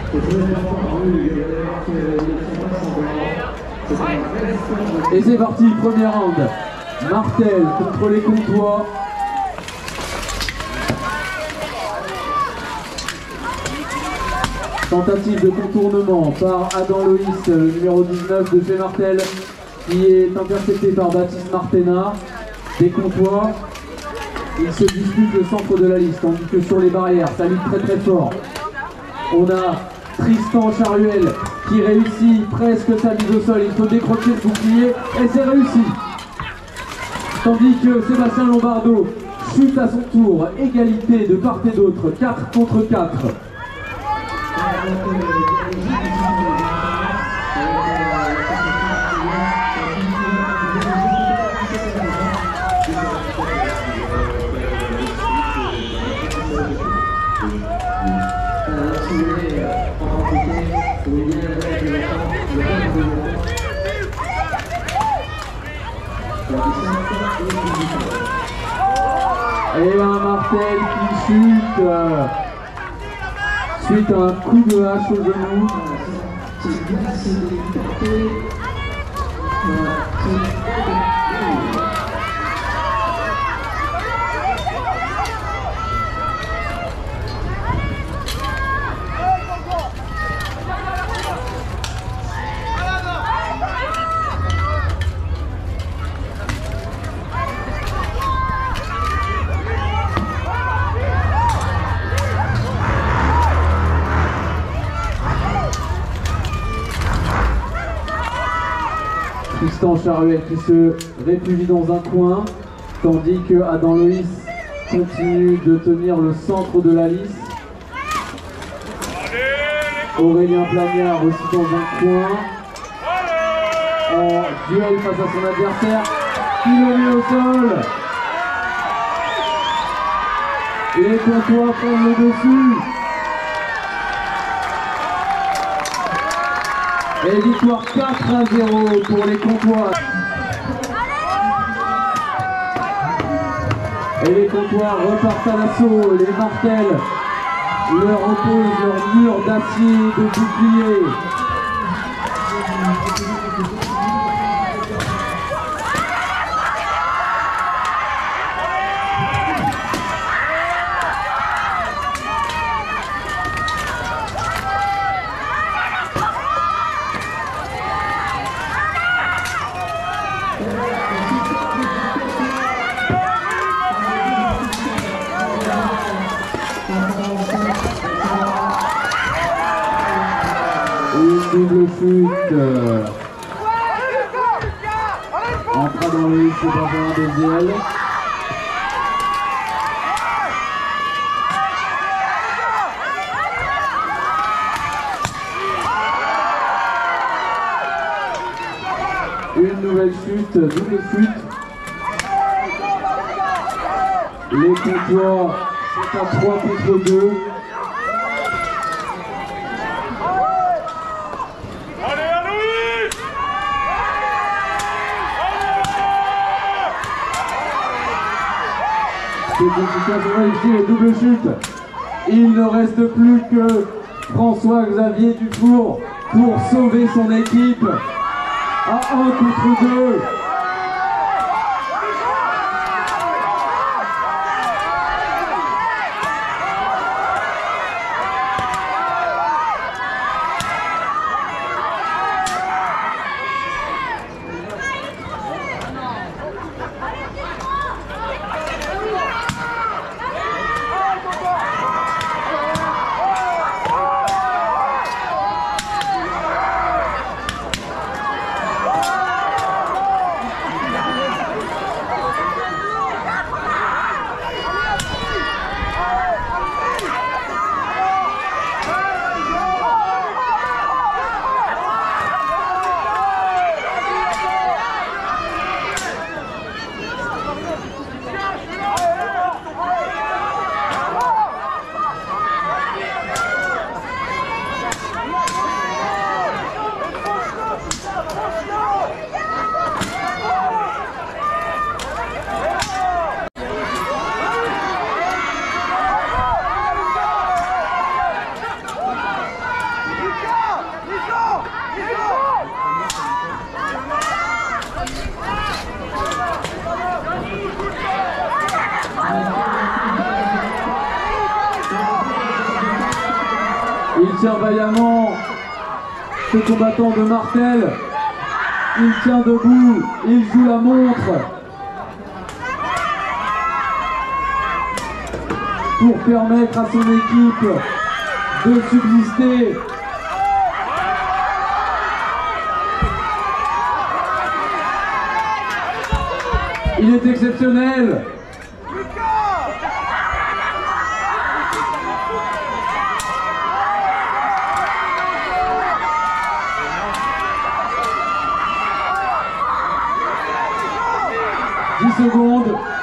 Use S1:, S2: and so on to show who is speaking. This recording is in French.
S1: Et c'est parti, premier round. Martel contre les Comtois. Tentative de contournement par Adam Loïs, le numéro 19 de Fé Martel, qui est intercepté par Baptiste Martena. Des Comtois, il se dispute le centre de la liste, tandis que sur les barrières, ça lutte très très fort. On a Tristan Charuel qui réussit presque sa mise au sol, il faut décrocher le bouclier et c'est réussi. Tandis que Sébastien Lombardo chute à son tour, égalité de part et d'autre, 4 contre 4. Et un Martel qui chute suite à un coup de hache au genou. Tristan Charuel qui se réfugie dans un coin, tandis que Adam Loïs continue de tenir le centre de la liste. Aurélien Plagnard aussi dans un coin, en duel face à son adversaire, qui le met au sol. Et les Comtois prennent le dessus. Et victoire 4-0 pour les Comtois. Et les Comtois repartent à l'assaut. Les Martel leur opposent leur mur d'acier de bouclier. Double chute. Entra dans le c'est Benjamin Béziel. Une nouvelle chute, double chute. Les Comtois sont à 3 contre 2. Ici les doubles chutes. Il ne reste plus que François-Xavier Dufour pour sauver son équipe à 1 contre 2. soutient vaillamment ce combattant de Martel. Il tient debout, il joue la montre pour permettre à son équipe de subsister. Il est exceptionnel. « 10 secondes.